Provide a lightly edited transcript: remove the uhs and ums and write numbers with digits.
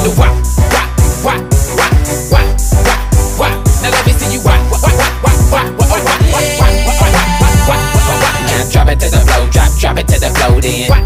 you wop, wop, wop, wop, wop, wop, wop. Now let me see you wop, wop, wop, wop, wop, wop, wop, wop, wop, wop, wop, wop, wop. Now drop it to the floor, drop it to the floor, then.